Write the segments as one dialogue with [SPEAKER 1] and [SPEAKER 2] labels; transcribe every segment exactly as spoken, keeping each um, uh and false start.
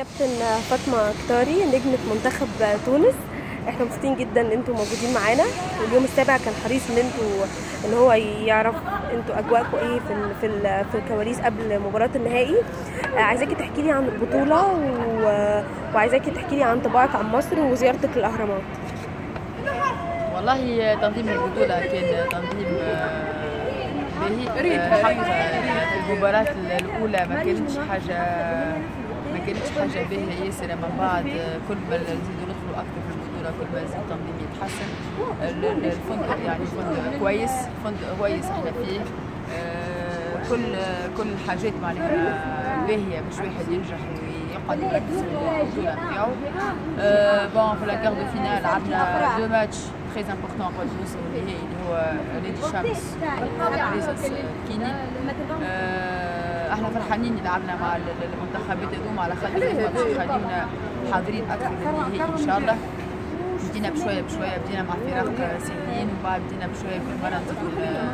[SPEAKER 1] كابتن فاطمة كتاري نجمة منتخب تونس. احنا مبسوطين جدا ان انتوا موجودين معانا، واليوم السابع كان حريص ان انتوا ان هو يعرف انتوا اجواءكم ايه في ال في ال في الكواليس قبل مباراة النهائي. آه، عايزاكي تحكي لي عن البطولة و... وعايزاكي تحكي لي عن طباعك عن مصر وزيارتك للاهرامات.
[SPEAKER 2] والله تنظيم البطولة كان تنظيم باهي. الحقيقة المباراة الأولى ما كانتش حاجة ما كانتش حاجة باهية ياسر مع بعض. كل ما نزيدوا ندخلوا أكثر في البطولة كل ما يزيد التنظيم يتحسن. الفندق يعني فندق كويس، فندق كويس احنا فيه. كل كل الحاجات معناها باهية باش واحد ينجح ويقعد يركز في البطولة نتاعو. بون في لاكار دو فينال لعبنا دو ماتش تري امبورتون قبل نوصلوا للنهائي اللي هو نادي الشمس ريزس كيني. احنا فرحانين اللي لعبنا مع المنتخبات هذوما على خاطر هما باش يخليونا حاضرين اكثر للنهائي ان شاء الله. بدينا بشويه بشويه، بدينا مع فرق سهلين ومن بعد بدينا بشويه كل مره نزيدوا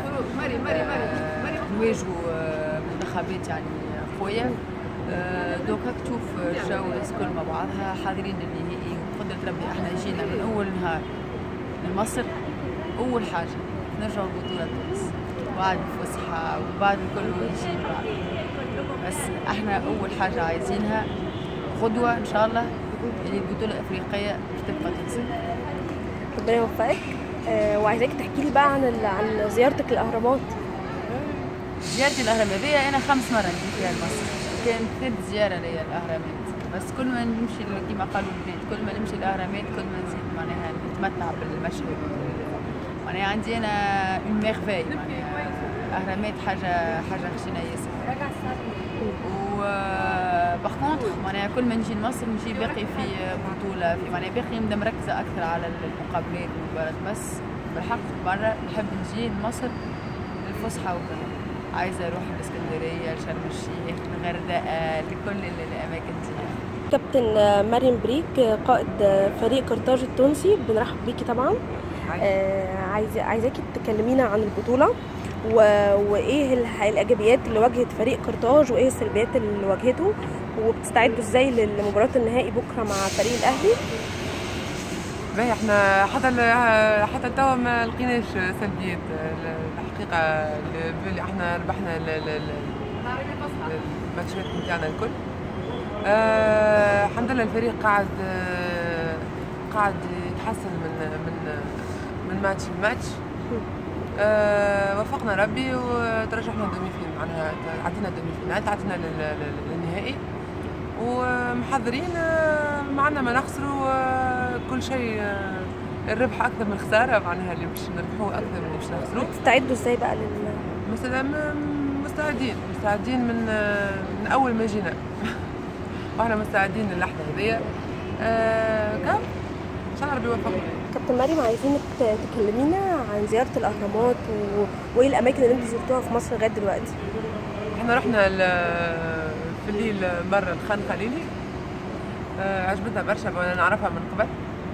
[SPEAKER 2] نواجهوا منتخبات يعني قويه. دوك هاك تشوف الجو الناس كل مع بعضها حاضرين للنهائي، وبقدرة ربي احنا جينا من اول نهار لمصر. اول حاجه نرجعوا البطوله تونس بعد الفسحه وبعد الكل يجي بعد، بس احنا اول حاجه عايزينها غدوه ان شاء الله اللي البطوله الافريقيه تبقى تنسى.
[SPEAKER 1] ربنا يوفقك. آه وعايزاكي تحكي لي بقى عن عن زيارتك للاهرامات.
[SPEAKER 2] زيارتي الاهرامات هي انا خمس مرات نجي فيها لمصر، كانت ثالث زياره ليا الاهرامات، بس كل ما نمشي كما قالوا البنات كل ما نمشي الاهرامات كل ما نزيد معناها نتمتع بالمشهد. معناها عندي انا اون ميرفاي، معناها الاهرامات حاجه حاجه خشنه ياسر. و باغ كونطخ معناها كل ما نجي لمصر نجي باقي في بطوله في معناها باقي نبدا مركزه اكثر على المقابلات والمباريات، بس بالحق برا نحب نجي لمصر للفسحه وكذا. عايزه اروح الاسكندريه، شرم الشيخ، الغردقه، لكل الاماكن دي.
[SPEAKER 1] كابتن مريم بريك قائد فريق قرطاج التونسي، بنرحب بيكي طبعا. آه عايزه عايزاكي تكلمينا عن البطوله و... وايه الايجابيات اللي واجهت فريق قرطاج وايه السلبيات اللي واجهته، وبتستعدوا ازاي لمباراه النهائي بكره مع فريق الاهلي.
[SPEAKER 3] باهي احنا حتى حتى توا ما لقيناش سلبيات الحقيقه. اللي احنا ربحنا الماتشات نتاعنا الكل. الحمد لله الفريق قاعد قاعد يتحسن من من من ماتش لماتش. أه وفقنا ربي وترشحنا دومي فينال، معناها عدينا دومي فينال، تعدينا للنهائي ومحضرين. معنا ما نخسروا كل شيء، الربح اكثر من الخساره، معناها اللي باش نربحوه اكثر من اللي باش نخسروه.
[SPEAKER 1] بتستعدوا ازاي بقى لل
[SPEAKER 3] مستعدين مستعدين من من اول ما جينا واحنا مستعدين للحظه هذيا. أه كم ان شاء الله ربي يوفقنا.
[SPEAKER 1] كابتن مريم عايزينك تكلمينا عن زياره الاهرامات و... وايه الاماكن اللي انتوا زرتوها في مصر لغايه دلوقتي.
[SPEAKER 3] احنا رحنا في الليل برا الخان خليلي. أه عجبتنا برشا وانا نعرفها من قبل.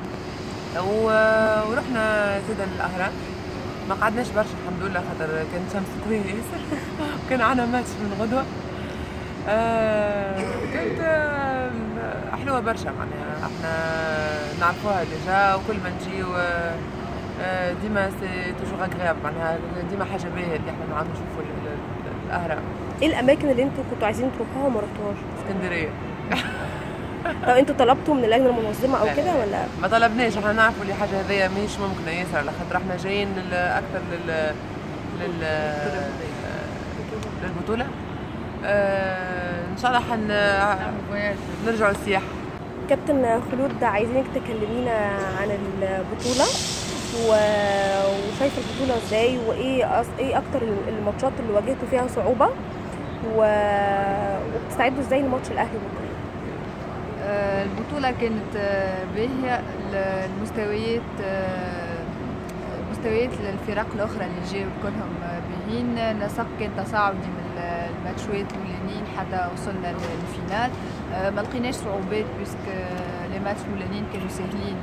[SPEAKER 3] ورحنا زاد الاهرام، ما قعدناش برشا الحمد لله خاطر كانت شمس قويه ياسر كان عنا ماتش من غدوه. أه كانت حلوه برشا، معناها احنا نعرفوها ديجا وكل ما نجيو أه ديما سي توجور اغرياب، معناها ديما حاجه باهيه اللي احنا نعاودو نشوفوا الاهرام.
[SPEAKER 1] ايه الاماكن اللي انتوا كنتوا عايزين تروحوها وما رحتوهاش؟
[SPEAKER 3] اسكندريه.
[SPEAKER 1] طب انتوا طلبتوا من اللجنه المنظمه او كده ولا؟
[SPEAKER 3] ما طلبناش، احنا نعرفوا اللي حاجه هذيا مش ممكنه ياسر، على خاطر احنا جايين اكثر لل لل للبطوله. اه ان شاء الله حن نرجعوا السياحه.
[SPEAKER 1] كابتن خلود عايزينك تكلمينا عن البطوله و... وشايفه البطوله ازاي، وايه أص... ايه اكتر الماتشات اللي واجهتوا فيها صعوبه و... وبتستعدوا ازاي لماتش الاهلي بكره؟
[SPEAKER 2] البطولة كانت باهية. المستويات مستويات الفرق الأخرى اللي جاوا كلهم باهيين. نسق كان تصاعدي من الماتشات الأولانيين حتى وصلنا للفينال. ما لقيناش صعوبات بيسك لي ماتش الأولانيين كانوا سهلين،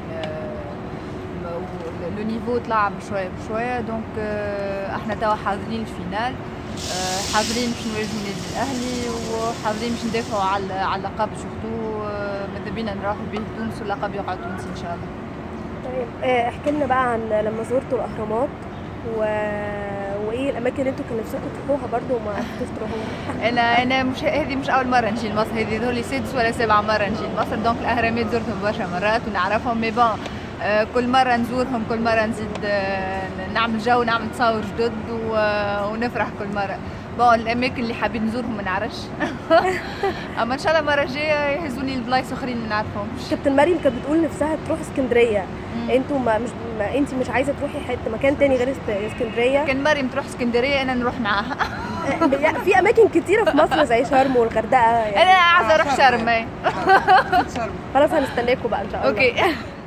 [SPEAKER 2] لو نيفو طلع بشوية بشوية. دونك احنا توا حاضرين الفينال، حاضرين باش نواجهوا النادي الأهلي وحاضرين باش ندافعوا على على اللقب سورتو. ماذا بينا نروح به تونس واللقب يقع تونسي ان شاء الله.
[SPEAKER 1] طيب احكي لنا بقى عن لما زرتوا الاهرامات و... وايه الاماكن اللي انتوا كان نفسكم تروحوها برضه وما عرفتوش تروحوها.
[SPEAKER 2] انا انا مش هذه مش اول مره نجي لمصر، هذه ذولي سادس ولا سابع مره نجي لمصر. دونك الاهرامات زرتهم برشا مرات ونعرفهم، مي بون آه كل مره نزورهم كل مره نزيد آه نعمل جو، نعمل تصاور جدد ونفرح كل مره. بون الاماكن اللي حابين نزورهم ما نعرفش اما ان شاء الله المره الجايه يهزوني لبلايص اخرين ما نعرفهمش.
[SPEAKER 1] كابتن مريم كانت بتقول نفسها تروح اسكندريه، انتوا ما مش ما انت مش عايزه تروحي حته مكان تاني غير اسكندريه؟
[SPEAKER 2] كان مريم تروح اسكندريه انا نروح معاها.
[SPEAKER 1] في اماكن كتيره في مصر زي شرم والغردقه يعني.
[SPEAKER 2] انا عايزه اروح شرم.
[SPEAKER 3] شرم
[SPEAKER 1] خلاص هنستناكم بقى ان شاء الله.
[SPEAKER 2] اوكي